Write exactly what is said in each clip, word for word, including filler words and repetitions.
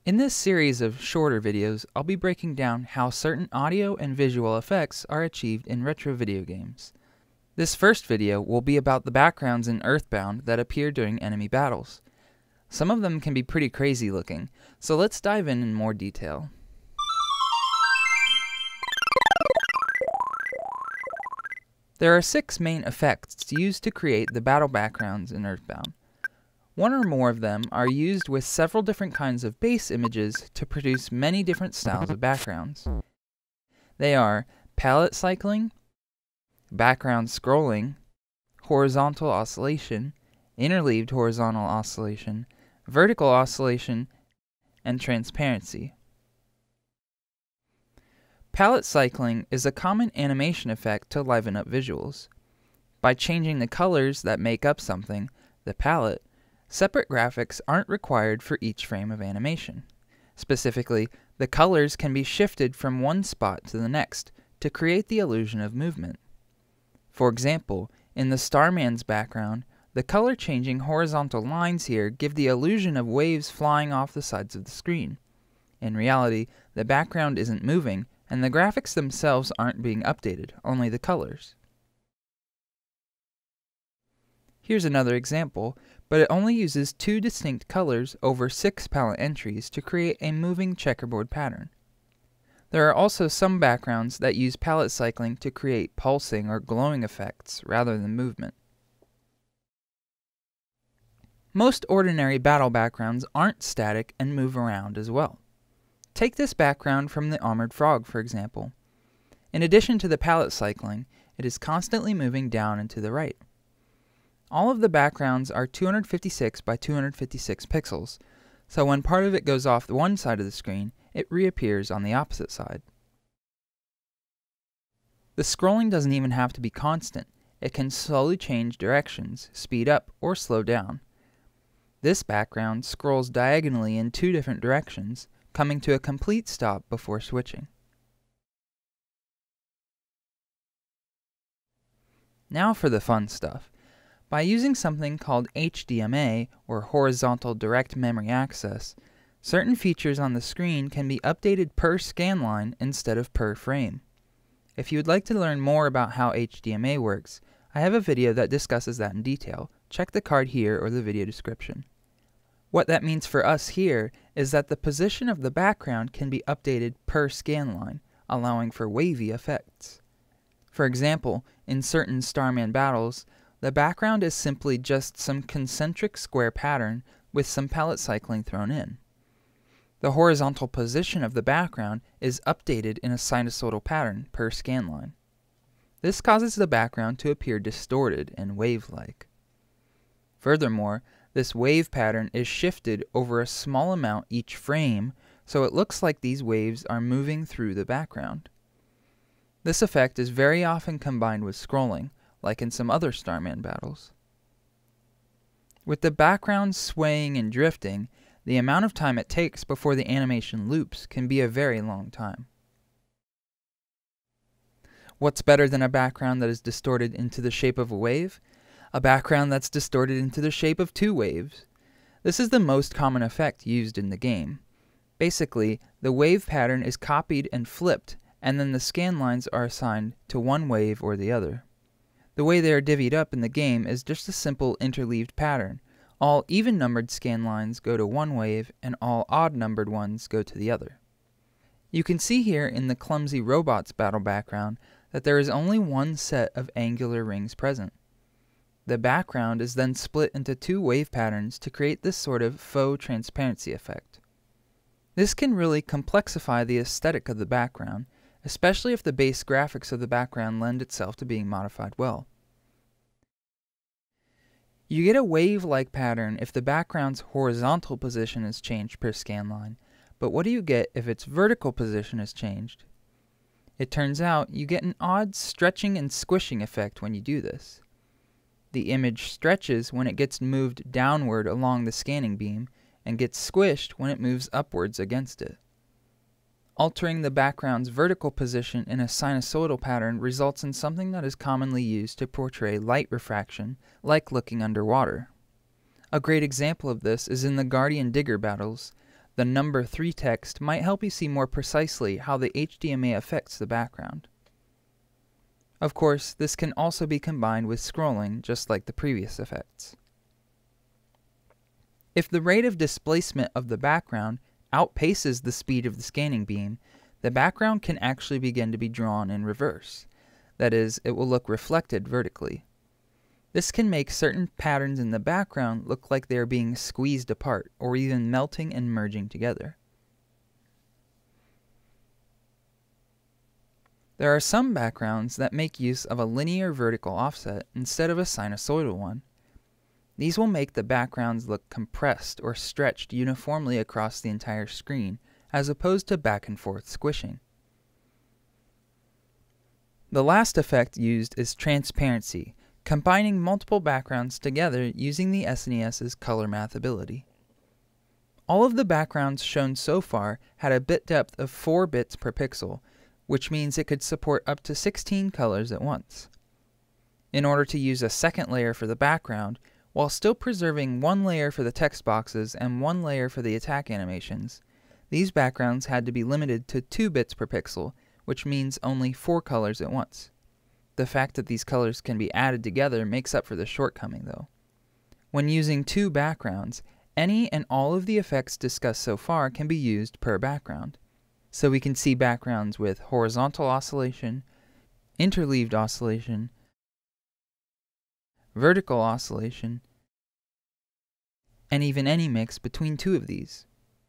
In this series of shorter videos, I'll be breaking down how certain audio and visual effects are achieved in retro video games. This first video will be about the backgrounds in Earthbound that appear during enemy battles. Some of them can be pretty crazy looking, so let's dive in in more detail. There are six main effects used to create the battle backgrounds in Earthbound. One or more of them are used with several different kinds of base images to produce many different styles of backgrounds. They are palette cycling, background scrolling, horizontal oscillation, interleaved horizontal oscillation, vertical oscillation, and transparency. Palette cycling is a common animation effect to liven up visuals. By changing the colors that make up something, the palette, separate graphics aren't required for each frame of animation. Specifically, the colors can be shifted from one spot to the next to create the illusion of movement. For example, in the Starman's background, the color-changing horizontal lines here give the illusion of waves flying off the sides of the screen. In reality, the background isn't moving, and the graphics themselves aren't being updated, only the colors. Here's another example, but it only uses two distinct colors over six palette entries to create a moving checkerboard pattern. There are also some backgrounds that use palette cycling to create pulsing or glowing effects rather than movement. Most ordinary battle backgrounds aren't static and move around as well. Take this background from the Armored Frog, for example. In addition to the palette cycling, it is constantly moving down and to the right. All of the backgrounds are two hundred fifty-six by two hundred fifty-six pixels, so when part of it goes off the one side of the screen, it reappears on the opposite side. The scrolling doesn't even have to be constant. It can slowly change directions, speed up, or slow down. This background scrolls diagonally in two different directions, coming to a complete stop before switching. Now for the fun stuff. By using something called H D M A, or Horizontal Direct Memory Access, certain features on the screen can be updated per scanline instead of per frame. If you would like to learn more about how H D M A works, I have a video that discusses that in detail. Check the card here or the video description. What that means for us here is that the position of the background can be updated per scanline, allowing for wavy effects. For example, in certain Starman battles, the background is simply just some concentric square pattern with some palette cycling thrown in. The horizontal position of the background is updated in a sinusoidal pattern per scanline. This causes the background to appear distorted and wave-like. Furthermore, this wave pattern is shifted over a small amount each frame, so it looks like these waves are moving through the background. This effect is very often combined with scrolling, like in some other Starman battles. With the background swaying and drifting, the amount of time it takes before the animation loops can be a very long time. What's better than a background that is distorted into the shape of a wave? A background that's distorted into the shape of two waves. This is the most common effect used in the game. Basically, the wave pattern is copied and flipped, and then the scan lines are assigned to one wave or the other. The way they are divvied up in the game is just a simple interleaved pattern. All even-numbered scan lines go to one wave, and all odd-numbered ones go to the other. You can see here in the Clumsy Robots battle background that there is only one set of angular rings present. The background is then split into two wave patterns to create this sort of faux transparency effect. This can really complexify the aesthetic of the background, especially if the base graphics of the background lend itself to being modified well. You get a wave-like pattern if the background's horizontal position is changed per scanline, but what do you get if its vertical position is changed? It turns out you get an odd stretching and squishing effect when you do this. The image stretches when it gets moved downward along the scanning beam, and gets squished when it moves upwards against it. Altering the background's vertical position in a sinusoidal pattern results in something that is commonly used to portray light refraction, like looking underwater. A great example of this is in the Guardian Digger battles. The number three text might help you see more precisely how the H D M A affects the background. Of course, this can also be combined with scrolling, just like the previous effects. If the rate of displacement of the background outpaces the speed of the scanning beam, the background can actually begin to be drawn in reverse. That is, it will look reflected vertically. This can make certain patterns in the background look like they are being squeezed apart, or even melting and merging together. There are some backgrounds that make use of a linear vertical offset instead of a sinusoidal one. These will make the backgrounds look compressed or stretched uniformly across the entire screen, as opposed to back and forth squishing. The last effect used is transparency, combining multiple backgrounds together using the S N E S's color math ability. All of the backgrounds shown so far had a bit depth of four bits per pixel, which means it could support up to sixteen colors at once. In order to use a second layer for the background, while still preserving one layer for the text boxes and one layer for the attack animations, these backgrounds had to be limited to two bits per pixel, which means only four colors at once. The fact that these colors can be added together makes up for the shortcoming, though. When using two backgrounds, any and all of the effects discussed so far can be used per background. So we can see backgrounds with horizontal oscillation, interleaved oscillation, vertical oscillation, and even any mix between two of these.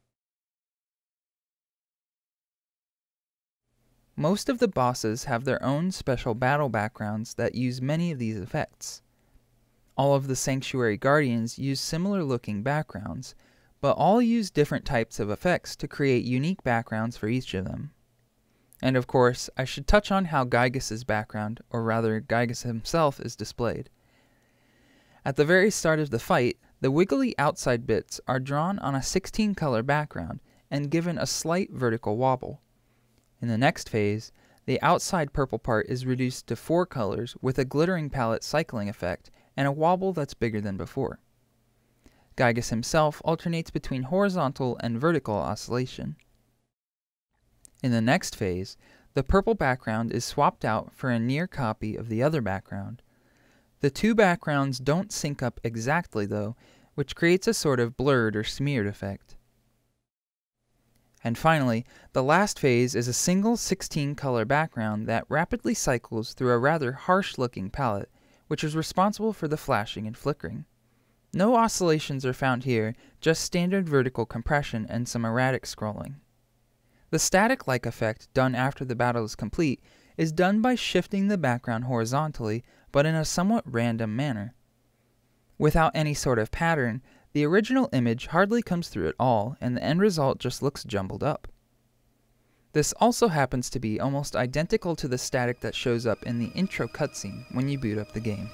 Most of the bosses have their own special battle backgrounds that use many of these effects. All of the Sanctuary Guardians use similar looking backgrounds, but all use different types of effects to create unique backgrounds for each of them. And of course, I should touch on how Gygas's background, or rather Gygas himself, is displayed. At the very start of the fight, the wiggly outside bits are drawn on a sixteen color background and given a slight vertical wobble. In the next phase, the outside purple part is reduced to four colors with a glittering palette cycling effect and a wobble that's bigger than before. Gygas himself alternates between horizontal and vertical oscillation. In the next phase, the purple background is swapped out for a near copy of the other background. The two backgrounds don't sync up exactly though, which creates a sort of blurred or smeared effect. And finally, the last phase is a single sixteen color background that rapidly cycles through a rather harsh looking palette, which is responsible for the flashing and flickering. No oscillations are found here, just standard vertical compression and some erratic scrolling. The static-like effect done after the battle is complete is done by shifting the background horizontally, but in a somewhat random manner. Without any sort of pattern, the original image hardly comes through at all, and the end result just looks jumbled up. This also happens to be almost identical to the static that shows up in the intro cutscene when you boot up the game.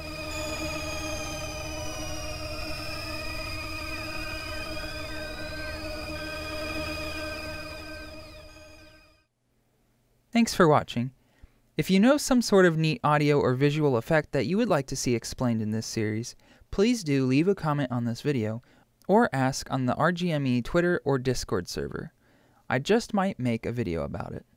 Thanks for watching. If you know some sort of neat audio or visual effect that you would like to see explained in this series, please do leave a comment on this video, or ask on the R G M E Twitter or Discord server. I just might make a video about it.